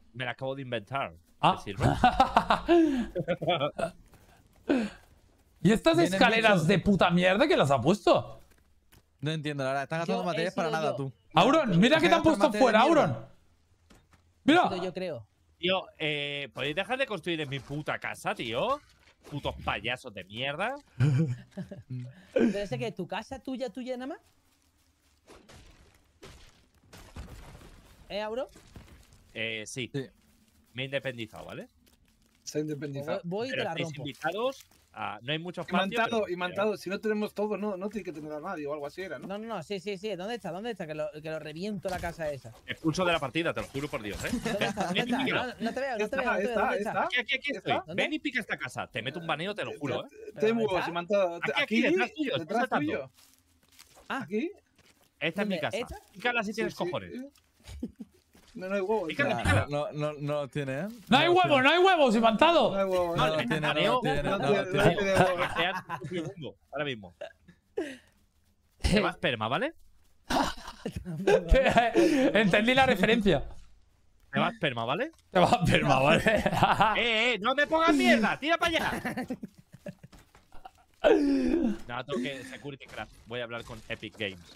Me la acabo de inventar. Ah. ¿Te sirve? ¿Y estas Bien escaleras dicho. de puta mierda que las ha puesto? No entiendo, la verdad. Estás gastando Yo he materiales para sido nada, yo. tú. Auron, mira que te han Gasta puesto materia de fuera, mierda. Auron. He sido Mira. yo creo. Tío, ¿podéis dejar de construir en mi puta casa, tío? Putos payasos de mierda. Pero ese que tu casa tuya nada más. Auro? Sí. Sí. Me he independizado, ¿vale? Se ha independizado. Voy y te Pero la estáis rompo. invitados. No hay mucho espacio. Imantado. Si no tenemos todo, no tiene que tener a nadie o algo así era, ¿no? No, sí. ¿Dónde está? Que lo reviento la casa esa. Expulso de la partida, te lo juro por Dios, ¿eh? ¿Dónde está? Ven y pícalo. No te veo, ¿dónde Está. está? Aquí estoy. ¿Está? ¿Dónde? Ven y pica esta casa. Te meto un baneo, te lo juro, ¿eh? Te ¿Dónde muevo, está? imantado. Aquí, detrás tuyo, estás detrás saltando. tuyo. Ah. Aquí. Esta es mi ¿Dónde? casa. ¿Esta? Pícala si tienes Sí, sí. cojones. No hay huevos. Pícala, No pícala. No tiene, ¿eh? No hay huevos, no hay huevos, imantado. hay huevos. No, No no tiene, baneo, no tiene, no no tiene- tiene. no tiene huevos. Hackean tu segundo, ahora mismo. Te va esperma, ¿vale? Entendí la referencia. Te va esperma, ¿vale? Te va a perma, ¿vale? ¡No me pongas mierda! ¡Tira para allá! No, tengo que Security Craft. Voy a hablar con Epic Games.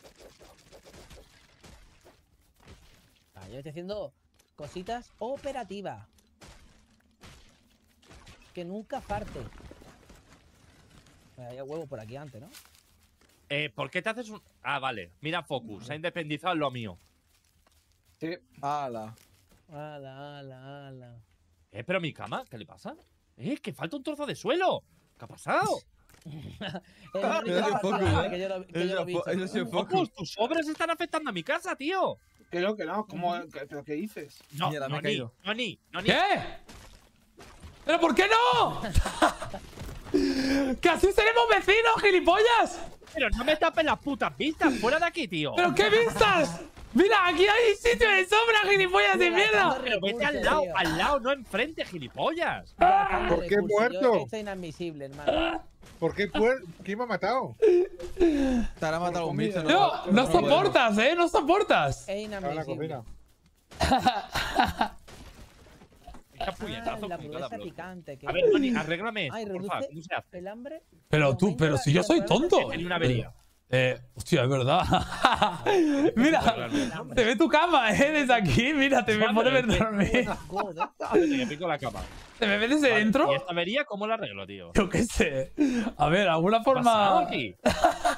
Yo estoy haciendo cositas operativas. Que nunca parte. Había huevo por aquí antes, ¿no? ¿Por qué te haces un...? Ah, vale. Mira Focus. Se ha independizado en lo mío. Sí. Ala. Ala. Pero mi cama, ¿qué le pasa? Que falta un trozo de suelo. ¿Qué ha pasado? Eso sí es Focus. Focus, tus obras están afectando a mi casa, tío. Que no. ¿Pero qué dices? No, Mierda, me he caído. no ni. ¿Qué? ¿Pero por qué no? ¡Que así seremos vecinos, gilipollas! Pero no me tapes las putas vistas. Fuera de aquí, tío. ¿Pero qué vistas? Mira, aquí hay sitio de sombra, gilipollas de mierda. Pero vete al lado, no enfrente, gilipollas. ¿Por qué muerto? Esto es inadmisible, hermano. ¿Por qué? ¿Quién me ha matado? Te habrá matado algún bicho. No soportas, no soportas. Es Estaba en la inadmisible. cocina. Echa puñetazo La con cada pureza bloque. picante. A ver, Tony, arréglame Ay, esto, porfa. reduce ¿Cómo se hace? el hambre. Pero tú, pero si yo soy tonto. Tenía una avería. Hostia, es verdad. Mira, te ve tu cama, desde aquí. Mira, te me puedes ver dormir. Te pico la cama. ¿Te me ves desde Vale, dentro? ¿Y esta avería cómo la arreglo, tío? Yo qué sé. A ver, alguna ¿Qué ha pasado forma. aquí?